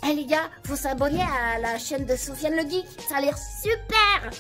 Eh les gars, faut s'abonner à la chaîne de Sofiane le Geek, ça a l'air super.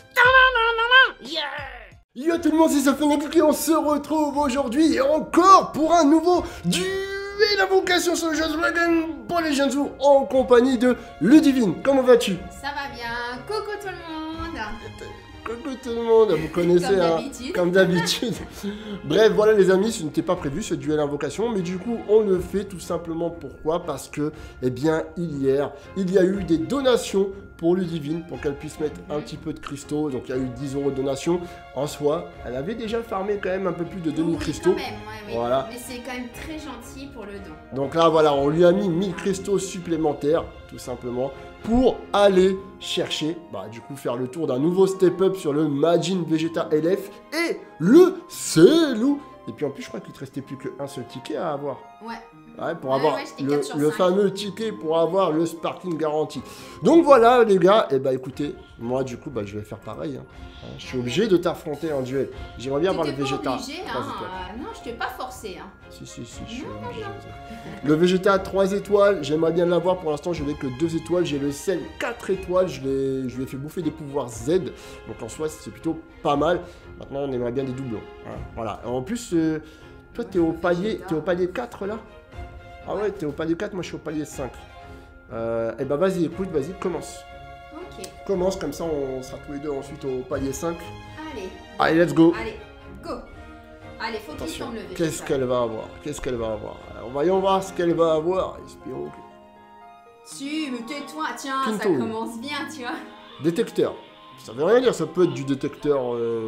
Yeah. Yo tout le monde, c'est Sofiane le Geek et on se retrouve aujourd'hui encore pour un nouveau duel d'invocation sur le jeu Dragon Ball Legends en compagnie de Ludivine. Comment vas-tu? Ça va bien, coucou tout le monde. Coucou tout le monde, vous connaissez comme d'habitude. Bref, voilà les amis, ce n'était pas prévu ce duel invocation, mais du coup on le fait tout simplement pourquoi? Parce que, eh bien, hier, il y a eu des donations pour Ludivine, pour qu'elle puisse mettre un petit peu de cristaux, donc il y a eu 10 € de donation. En soi, elle avait déjà farmé quand même un peu plus de 2000 cristaux. Quand même, ouais, oui. Voilà. Mais c'est quand même très gentil pour le don. Donc là, voilà, on lui a mis 1000 cristaux supplémentaires, tout simplement, pour aller chercher, du coup, faire le tour d'un nouveau step-up sur le Majin Vegeta LF et le Cellou. Et puis en plus, je crois qu'il te restait plus qu'un seul ticket à avoir. Ouais. Ouais, pour avoir j'étais 4 sur le 5. fameux ticket pour avoir le Sparking Garanti. Donc voilà les gars, et écoutez, moi du coup je vais faire pareil. Je suis obligé de t'affronter en duel. J'aimerais bien avoir le Vegeta. Obligé, non, je t'ai pas forcé. Si, je suis obligé. Le Vegeta 3 étoiles, j'aimerais bien l'avoir. Pour l'instant, je n'ai que 2 étoiles. J'ai le Cell 4 étoiles. Je lui ai fait bouffer des pouvoirs Z. Donc en soi, c'est plutôt pas mal. Maintenant, on aimerait bien des doublons. Voilà. En plus, toi, t'es au palier 4 là? Ah ouais, t'es au palier 4, moi je suis au palier 5. Vas-y, écoute, vas-y, commence. Ok. Commence, comme ça on sera tous les deux ensuite au palier 5. Allez. Allez, let's go. Allez, go. Allez, faut qu'il tombe le Vegeta. Qu'est-ce qu'elle va avoir? Qu'est-ce qu'elle va avoir? Alors, voyons voir ce qu'elle va avoir. Espérons que... Si, mais tais-toi, tiens, Pinto. ça commence bien, tu vois. Détecteur. Ça veut rien dire, ça peut être du détecteur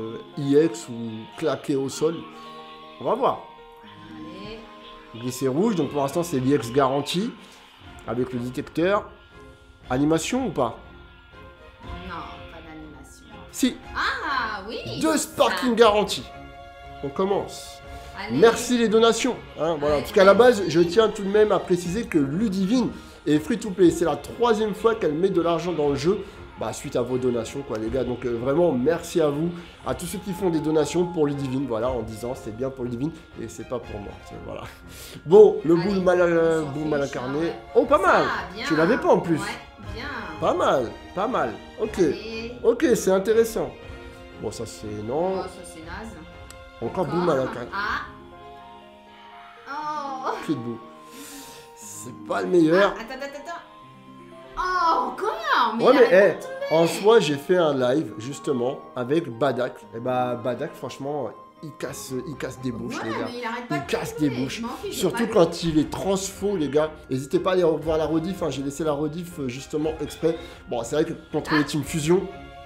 IX ou claqué au sol. On va voir. Allez. Glissé rouge, donc pour l'instant c'est l'IX garanti. Avec le détecteur. Animation ou pas? Non, pas d'animation. Si. Ah, oui. 2 Sparking garanti. On commence. Allez. Merci les donations. Voilà. Parce qu'à la base, je tiens tout de même à préciser que Ludivine est free to play. C'est la 3e fois qu'elle met de l'argent dans le jeu. Suite à vos donations, quoi, les gars. Donc, vraiment, merci à vous, à tous ceux qui font des donations pour Ludivine. Voilà, en disant c'est bien pour Ludivine et c'est pas pour moi. Voilà. Bon, le boule mal incarné. Ouais. Oh, pas mal. Bien. Tu l'avais pas en plus. Ouais, bien. Pas mal, pas mal. Ok. Allez. Ok, c'est intéressant. Bon, ça c'est non. Oh, ça c'est naze. Encore boule mal incarné. Ah. Oh. Clé de boue. C'est pas le meilleur. Attends. Oh, encore. Mais Ouais, mais arrête de tomber. en soi, j'ai fait un live justement avec Badak. Et Badak, franchement, il casse des bouches, Ouais, les gars. mais il arrête pas Il de casse tomber, des bouches. je m'en fiche, j'ai Surtout pas quand il est transfo, les gars. N'hésitez pas à aller voir la rediff. J'ai laissé la rediff justement exprès. Bon, c'est vrai que contre les Team Fusion,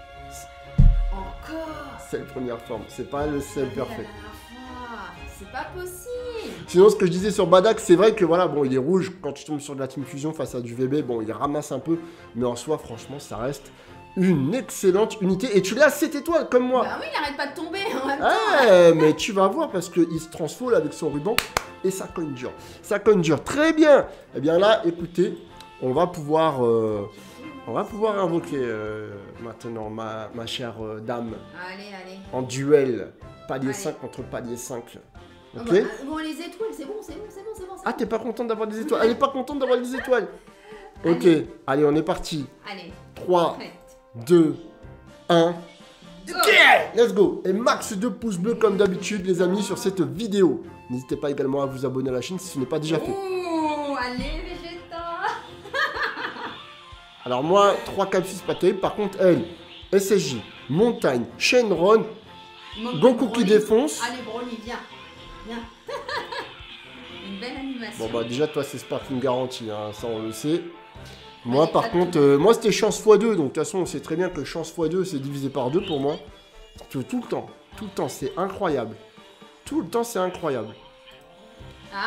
Encore. c'est la première forme. C'est pas le seul perfect. C'est pas possible. Sinon, ce que je disais sur Badak, c'est vrai que voilà, bon, il est rouge quand tu tombes sur de la Team Fusion face à du VB. Bon, il ramasse un peu, mais en soi, franchement, ça reste une excellente unité. Et tu l'as à 7 étoiles comme moi. Bah oui, il arrête pas de tomber en même temps. Mais tu vas voir parce qu'il se transforme avec son ruban et ça cogne dur. Ça cogne dur. Très bien. Eh bien là, écoutez, on va pouvoir invoquer maintenant ma chère dame Allez. en duel. Palier Allez. 5 contre palier 5. Ok. Bon, les étoiles, c'est bon. Ah, t'es pas contente d'avoir des étoiles? Elle est pas contente d'avoir des étoiles. Ok, allez, on est parti. Allez. 3, Prête. 2, 1. Go. Let's go. Et max de pouces bleus comme d'habitude, les amis, sur cette vidéo. N'hésitez pas également à vous abonner à la chaîne si ce n'est pas déjà fait. Ouh, allez, Vegeta. Alors moi, 3 capsules pas terrible. Par contre, elle, SSJ, Montagne, Shenron, Goku qui défonce. Allez, Broly, viens. Une belle animation. Bon déjà toi c'est Sparking garanti, ça on le sait. Moi par contre, moi c'était chance x2, donc de toute façon on sait très bien que chance x2 c'est divisé par 2 pour moi. Tout le temps, c'est incroyable. Tout le temps c'est incroyable. Ah.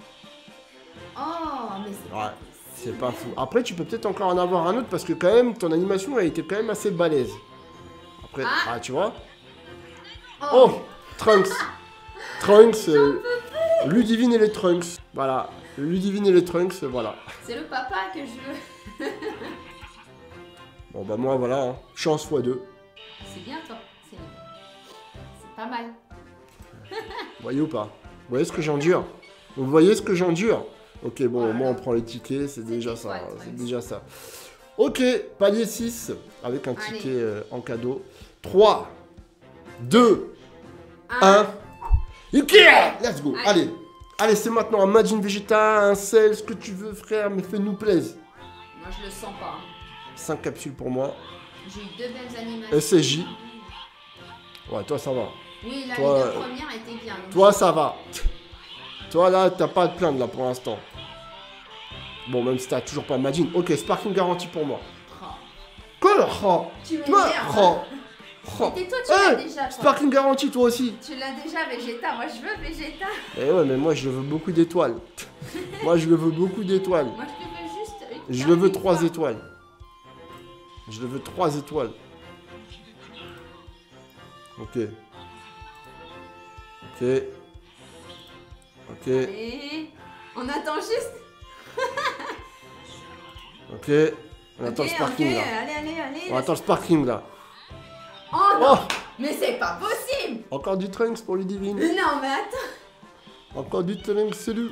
Oh, mais c'est Ouais, c'est pas fou. Après tu peux peut-être encore en avoir un autre parce que quand même ton animation a été quand même assez balèze. Après, tu vois. Oh, Trunks. Trunks, Ludivine et les Trunks. Voilà, Ludivine et les Trunks, voilà. C'est le papa que je veux. Bon moi voilà, chance x2. C'est bien toi. C'est pas mal. Vous voyez ou pas? Vous voyez ce que j'endure? Vous voyez ce que j'endure? Ok, bon, Voilà. moi on prend les tickets, c'est déjà des ça. étoiles, C'est ouais. déjà ça. Ok, palier 6, avec un Allez. ticket en cadeau. 3, 2, 1. Ikea! Let's go! Allez. Allez! Allez, c'est maintenant un Majin Vegeta, un sel, ce que tu veux, frère, mais fais-nous plaisir. Moi, je le sens pas. 5 capsules pour moi. J'ai eu 2 belles animations. SSJ. Ouais, toi ça va. Oui, là, Toi, les 2 premières étaient bien. donc Toi ça va. Toi là, t'as pas à te plaindre là pour l'instant. Bon, même si t'as toujours pas Majin. Ok, Sparking garantie pour moi. Oh. Quoi là? Oh. Tu Toi m'énerves. oh. Oh. Et toi, tu l'as Hey, déjà. toi. Sparking garantie toi aussi. Tu l'as déjà, Vegeta. Moi, je veux Vegeta. Eh ouais, mais moi je veux beaucoup d'étoiles. Moi je le veux beaucoup d'étoiles. Moi, je te veux juste une Je carte le veux une 3 fois. étoiles. Je le veux 3 étoiles. Ok. Ok. Ok. Et on attend juste. Ok. On attend le Ok, sparking ok, là. allez. On attend le sparking là. Oh non, Oh, mais c'est pas possible. encore du Trunks pour Ludivine. Non, mais attends. Encore du Trunks, salut.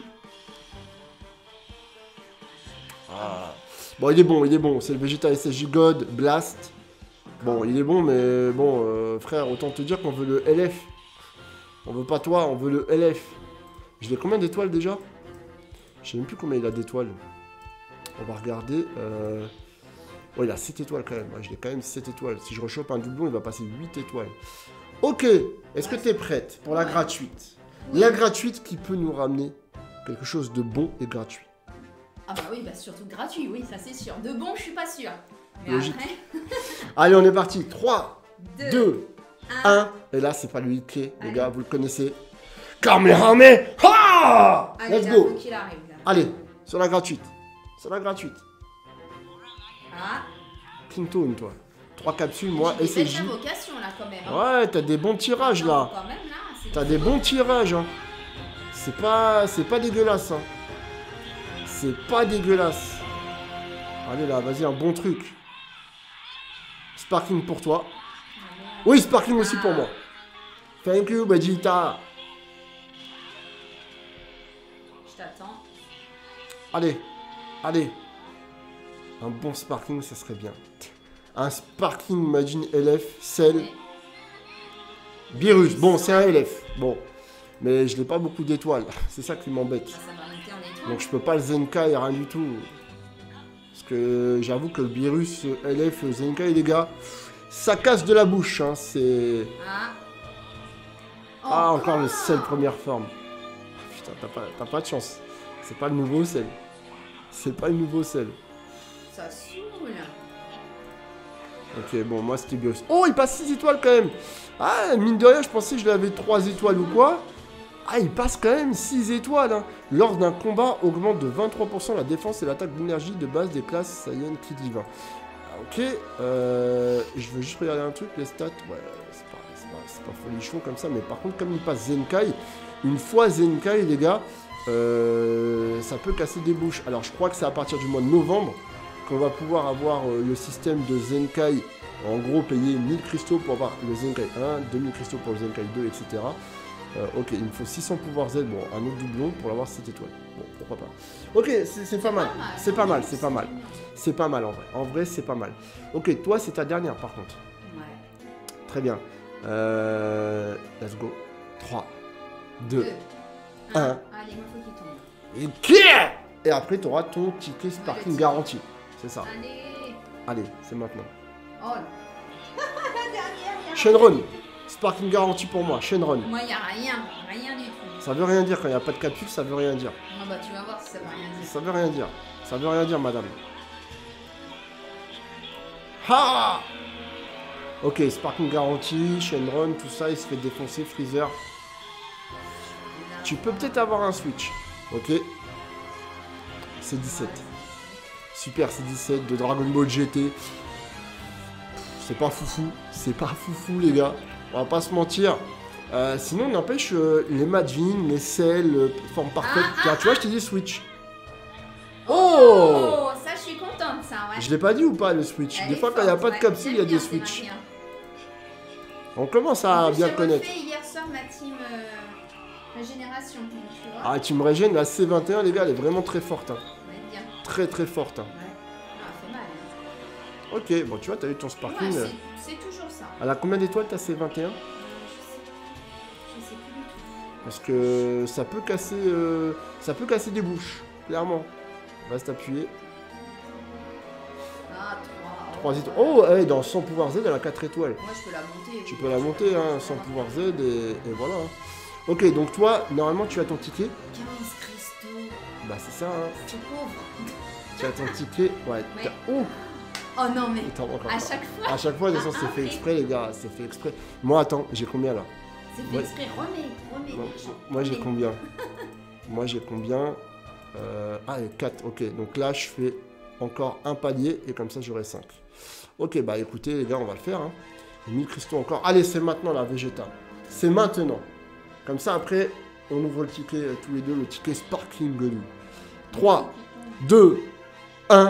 Ah. Bon, il est bon. C'est le Vegeta SSJ God Blast. Bon, il est bon, mais bon, frère, autant te dire qu'on veut le LF. On veut pas toi, on veut le LF. Je l'ai combien d'étoiles déjà? Je sais même plus combien il a d'étoiles. On va regarder. Oh, il a 7 étoiles quand même. Ouais, je l'ai quand même 7 étoiles. Si je rechoppe un doublon, il va passer 8 étoiles. Ok, est-ce que tu es prête pour la Ouais. gratuite? Oui. La gratuite qui peut nous ramener quelque chose de bon et gratuit. Ah bah oui, bah surtout gratuit, oui, ça c'est sûr. De bon, je suis pas sûre. Mais Logique. après, Allez, on est parti. 3, 2, 2, 1. 1. Et là, c'est pas le Ike, les Allez. gars, vous le connaissez. Kamehameha Ha! Allez, Let's là, go. faut qu'il arrive là. Allez, sur la gratuite. Sur la gratuite. Ah, Clinton, toi. 3 capsules, moi, j'ai des belles SSJ. invocations là quand même. Hein. Ouais, t'as des bons tirages Non, là. Quand même là, c'est T'as des bons tirages, hein. C'est pas dégueulasse, hein. C'est pas dégueulasse. Allez là, vas-y, un bon truc. Sparking pour toi. Oui, Sparking aussi pour moi. Thank you, Vegeta. Je t'attends. Allez, allez. Un bon Sparking, ça serait bien. Un Sparking Majin LF, Cell, Oui. Beerus. Bon, c'est un LF. Bon. Mais je n'ai pas beaucoup d'étoiles. C'est ça qui m'embête. Ça va monter en étoile. Donc je peux pas le Zenkai, rien du tout. Parce que j'avoue que le Beerus LF Zenkai, les gars, ça casse de la bouche. Hein, c'est... Ah. Ah, encore le Cell première forme. Putain, t'as pas de chance. C'est pas le nouveau Cell. C'est pas le nouveau Cell. Ça saoule. Ok, bon, moi c'était Beerus. Oh, il passe 6 étoiles quand même. Ah, mine de rien, je pensais que je l'avais 3 étoiles ou quoi. Ah, il passe quand même 6 étoiles. Hein. Lors d'un combat, augmente de 23% la défense et l'attaque d'énergie de base des classes Saiyan Ki Divin. Ah, ok, je veux juste regarder un truc, les stats. Ouais, c'est pas folichon comme ça, mais par contre, comme il passe Zenkai, une fois Zenkai, les gars, ça peut casser des bouches. Alors, je crois que c'est à partir du mois de novembre qu'on va pouvoir avoir le système de Zenkai. En gros, payer 1000 cristaux pour avoir le Zenkai 1, 2000 cristaux pour le Zenkai 2, etc. Ok, il me faut 600 pouvoirs Z, bon, un autre doublon pour l'avoir 7 étoiles. Bon, pourquoi pas. Ok, c'est pas mal. C'est pas mal, c'est pas mal. C'est pas mal en vrai. En vrai, c'est pas mal. Ok, toi, c'est ta dernière par contre. Ouais. Très bien. Let's go. 3, 2, 2, 1. Allez, il faut qu'il tombe. Et Kia! Et après, tu auras ton ticket Sparking ticket. garanti. C'est ça. Allez. Allez, c'est maintenant. Oh là. La dernière. Shenron. Sparking garanti pour moi. Shenron. Moi, il n'y a rien du tout. Ça veut rien dire quand il n'y a pas de capsule, ça veut rien dire. Non, bah tu vas voir si ça va rien dire. Ça veut rien dire. Ça veut rien dire, madame. Ha! Ok, Sparking garanti, Shenron, tout ça, il se fait défoncer, Freezer. Tu peux peut-être avoir un switch. Ok. C'est 17. Super, c'est 17 de Dragon Ball GT. C'est pas foufou, les gars. On va pas se mentir. Sinon, n'empêche, les Majin, les Cell, forme parfaite. Tu vois, je t'ai dit Switch. Oh! Ça, je suis contente, ça, ouais. Je l'ai pas dit ou pas, le Switch? Elle Des est fois, quand il n'y a forte, pas de ouais. capsule, il y a J'aime des bien, c'est Switch. bien. On commence En à plus, bien j'ai connaître. refait hier soir ma team Régénération, tu vois. Ah, tu me régènes, la C21, les gars, elle est vraiment très forte. Hein. Ouais, bien. Très très forte. Hein. Ouais. Ah, fait mal. Hein. Ok, bon, tu vois, t'as eu ton sparking. Ouais, c'est toujours ça. Elle a combien d'étoiles ta C21? Je sais plus du tout. Parce que ça peut casser des bouches, clairement. Reste appuyé. Ah, 3. 3 étoiles. Oh, hey, dans 100 pouvoir Z, elle a 4 étoiles. Moi, je peux la monter. Tu peux la monter, hein, 100 pouvoir Z, et voilà. Hein. Ok, donc toi, normalement, tu as ton ticket. 15 cristaux. Bah, c'est ça, hein. C'est pauvre. Tu as ton ticket. Ouais, Ouais. Oh, Oh non, mais attends, encore à pas. chaque fois, À chaque fois, de toute façon, c'est fait exprès, les gars. C'est fait exprès. Moi, attends, j'ai combien là? c'est fait Ouais. exprès. Remets. Non, moi, j'ai combien? Moi, j'ai combien? Ah, 4. Ok, donc là, je fais encore un palier et comme ça, j'aurai 5. Ok, bah écoutez, les gars, on va le faire. Hein. 1000 cristaux encore. Allez, c'est maintenant la Vegeta. C'est maintenant. Comme ça, après, on ouvre le ticket tous les deux, le ticket Sparkling Blue. 3, 2, 1.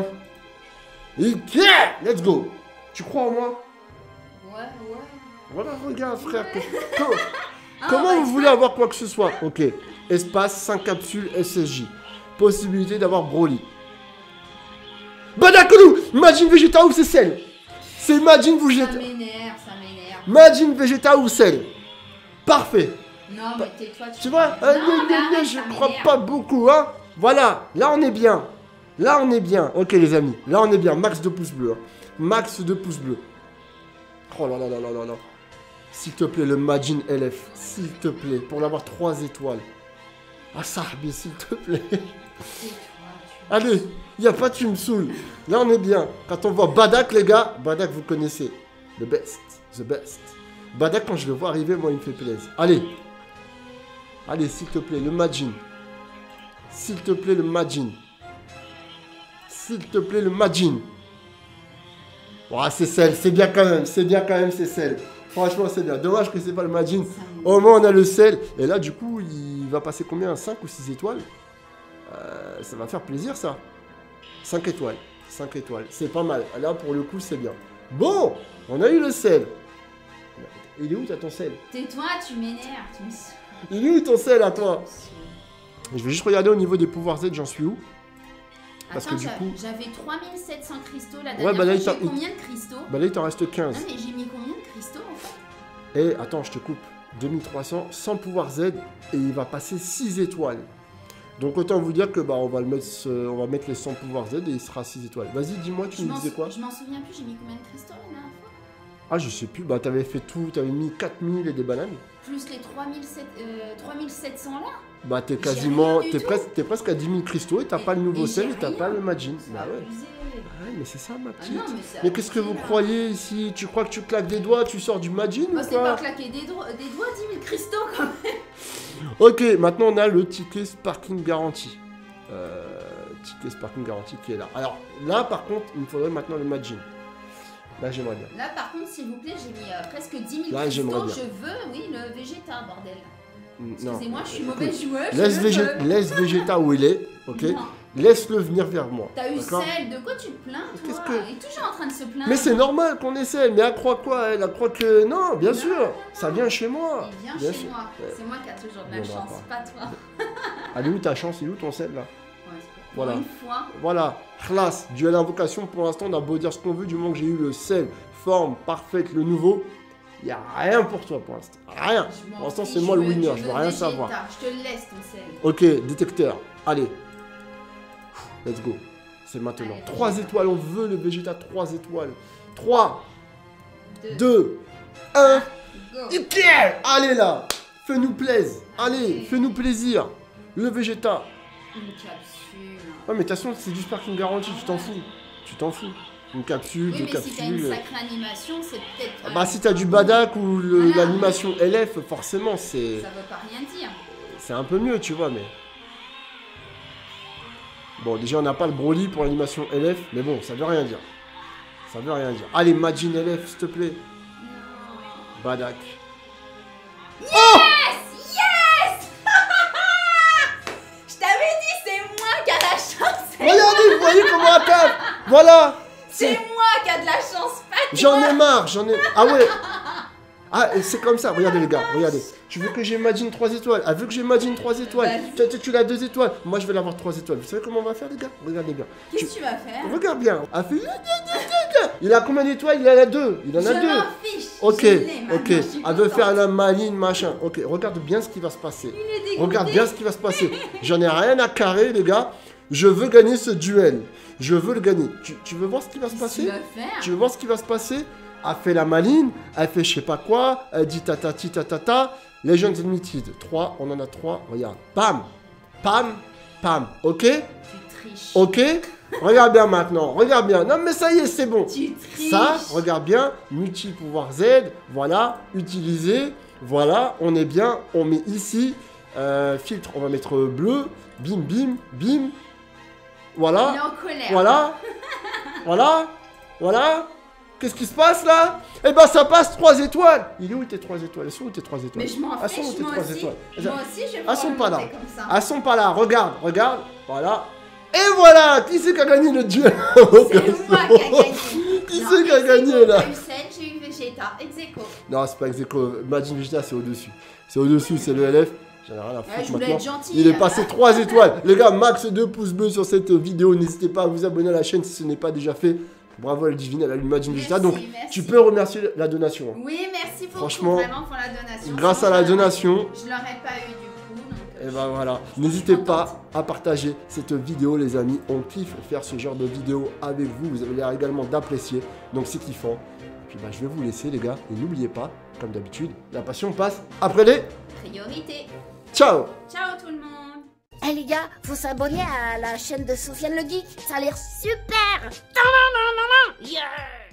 Ok, let's go. Tu crois en moi? Ouais. Voilà, regarde, frère. Ah, Comment bah, vous voulez avoir quoi que ce soit? Ok. Espace, 5 capsules SSJ. Possibilité d'avoir Broly. Badakoulou! Majin Vegeta ou c'est celle? C'est Majin Vegeta. Ça m'énerve. Majin Vegeta ou celle? Parfait. Non, mais tais-toi. Tu vois? Non, mais arrête, Je ça crois m'énerve. pas beaucoup, hein? Voilà. Là, on est bien. Là, on est bien. Ok, les amis. Là, on est bien. Max de pouces bleus. Hein. Max de pouces bleus. Oh là là là là là là. S'il te plaît, le Majin LF. S'il te plaît. Pour l'avoir 3 étoiles. Ah, Sahbi, s'il te plaît. Tais-toi, Allez, y a pas, tu me saoules. Là, on est bien. Quand on voit Badak, les gars, Badak, vous connaissez. The best. The best. Badak, quand je le vois arriver, moi, il me fait plaisir. Allez. Allez, s'il te plaît, le Majin. S'il te plaît, le Majin. S'il te plaît, le Majin. Ouais, c'est celle. C'est bien quand même. C'est bien quand même, c'est celle. Franchement, c'est bien. Dommage que c'est pas le Majin. Au moins, on a le sel. Et là, du coup, il va passer combien? 5 ou 6 étoiles? Ça va faire plaisir, ça. 5 étoiles. 5 étoiles. C'est pas mal. Là, pour le coup, c'est bien. Bon, on a eu le sel. Il est où, t'as ton sel? Tais-toi, tu m'énerves. Il est où ton sel, à toi? Je vais juste regarder au niveau des pouvoirs Z, j'en suis où? Parce Attends, que du coup... j'avais 3700 cristaux la Ouais, dernière bah là, fois. il J'ai t'a- combien de cristaux? Bah là, il t'en reste 15. Non, mais j'ai mis combien de cristaux en fait? Et attends, je te coupe. 2300, sans pouvoir Z, et il va passer 6 étoiles. Donc autant vous dire que bah on va mettre les 100 pouvoirs Z et il sera 6 étoiles. Vas-y, dis-moi, tu me disais quoi? Je m'en souviens plus, j'ai mis combien de cristaux la dernière fois? Ah, je sais plus, bah t'avais fait tout, t'avais mis 4000 et des bananes. Plus les 3700 là? Bah t'es J'ai quasiment, rien du tout. t'es presque à 10 000 cristaux et t'as pas le nouveau Et sel j'ai et t'as rien. pas le Majin. C'est Bah ouais. abusé. Ouais, mais c'est ça ma Ah petite. non, mais c'est Mais qu'est-ce que abusé, vous là. croyez ici? Tu crois que tu claques des doigts, tu sors du Majin Moi, ou c'est pas quoi? claquer des doigts, 10 000 cristaux quand même. Ok, maintenant on a le ticket Sparking Garantie. Ticket Sparking Garantie qui est là. Alors là par contre, il me faudrait maintenant le Majin. Là j'aimerais bien. Là, par contre, s'il vous plaît, j'ai mis presque 10 000 Là, j'aimerais cristaux. bien. Je veux, oui, le Vegeta, bordel. Non. Excusez-moi, je suis Écoute, mauvaise joueuse. Laisse, je le veux. laisse Vegeta où il est, ok? Non. Laisse-le venir vers moi. T'as eu d'accord? celle, de quoi tu te plains, toi? Qu'est-ce que- Il est toujours en train de se plaindre. Mais c'est normal qu'on essaie, mais elle croit quoi? Elle croit que... Non, bien Non, sûr, non, ça vient chez moi. Il vient Bien chez sûr. moi. Ouais. C'est moi qui a toujours de la Il viendra chance, pas toi. Elle est où ta chance? Il est où ton sel là? Ouais, c'est Voilà. Pour une fois. Voilà, classe, duel invocation, pour l'instant on a beau dire ce qu'on veut, du moment que j'ai eu le sel, forme, parfaite, le nouveau, il n'y a rien pour toi pour l'instant, rien. Je m'en Pour l'instant fiche, c'est moi le je veux- winner, je je veux veux rien Vegeta. savoir. Je te le laisse ton sel. Ok, détecteur, allez, let's go, c'est maintenant. Allez, 3 Vegeta. étoiles, on veut le Vegeta, 3 étoiles. 3, Deux. 2, 1, Go. allez là, fais-nous plaisir, allez, fais-nous plaisir, le Vegeta. Une capsule. Ouais mais de toute façon c'est du Sparking Garantie, tu t'en fous. Une capsule, Oui, deux mais si t'as une capsules. sacrée animation, c'est peut-être. Ah bah si t'as du Badak ou Voilà. l'animation LF, forcément c'est Ça veut pas rien dire. un peu mieux, tu vois, mais... Bon, déjà on n'a pas le Broly pour l'animation LF, mais bon, ça veut rien dire. Ça veut rien dire. Allez, Majin LF, s'il te plaît. Badak. Yes! Je t'avais dit, c'est moi qui a la chance. Regardez, vous voyez comment elle tape. Voilà. C'est moi qui a de la chance, pas toi. J'en ai marre, Ah ouais. Ah, et c'est comme ça, regardez les gars, regardez. Tu veux que j'imagine 3 étoiles? Ah, vu que j'imagine 3 étoiles, tu l'as 2 étoiles. Moi, je vais l'avoir 3 étoiles. Vous savez comment on va faire, les gars? Regardez bien. Qu'est-ce que tu vas faire? Regarde bien. Ah, fait... Il a combien d'étoiles? Il en a 2. Il en a 2. Je m'en fiche. Ok, Je l'ai maintenant, ok. je suis Elle veut contente. faire la maline, machin. Ok, regarde bien ce qui va se passer. Il est dégoûté. Regarde bien ce qui va se passer. J'en ai rien à carrer, les gars. Je veux gagner ce duel. Je veux le gagner. Tu veux voir ce qui va se Qu'est-ce que tu passer? vas faire? Tu veux voir ce qui va se passer? Elle fait la maline, elle fait je sais pas quoi, elle dit tatati tatata. Legends Unlimited, 3, on en a 3, regarde. Pam, pam, pam, ok? Tu triches. Ok? Regarde bien maintenant, regarde bien. Non mais ça y est, c'est bon. Tu triches. Ça, regarde bien, multi-pouvoir Z, voilà, utiliser, voilà, on est bien, on met ici, filtre, on va mettre bleu, bim, bim, bim, voilà. Il est en colère. Voilà, voilà, voilà. Qu'est-ce qui se passe là? Eh ben ça passe 3 étoiles. Il est où tes 3 étoiles? Elles sont où tes 3 étoiles? Mais je m'en Elles sont où fiche, tes moi 3 aussi. étoiles? Moi aussi, je vais Elles sont pouvoir pas là. monter comme ça. Elles sont pas là. Regarde, regarde. Voilà. Et voilà. Qui c'est qui a gagné le duel? C'est moi qui a gagné. Qui Non, c'est qui a ex gagné aequo, là? J'ai eu Cell, j'ai eu Vegeta, ex aequo. Non, c'est pas Execo. Imagine Vegeta, c'est au-dessus. C'est au-dessus, c'est le LF. J'en ai rien à Ouais, foutre je voulais maintenant. être gentil. Il est passé 3 étoiles. Les gars, max 2 pouces bleus sur cette vidéo. N'hésitez pas à vous abonner à la chaîne si ce n'est pas déjà fait. Bravo à la divine, elle a Imagine Vegeta. Donc, Merci. tu peux remercier la donation. Oui, merci beaucoup Franchement, vraiment pour la donation. Grâce à la donation, Je l'aurais pas eu du coup. Donc, et ben voilà. N'hésitez pas à partager cette vidéo, les amis. On kiffe faire ce genre de vidéo avec vous. Vous avez l'air également d'apprécier. Donc, c'est kiffant. Et puis, bah, je vais vous laisser, les gars. Et n'oubliez pas, comme d'habitude, la passion passe après les. priorité. Ciao! Ciao tout le monde. Eh les gars, faut s'abonner à la chaîne de Sofiane le Geek, ça a l'air super. Yeah.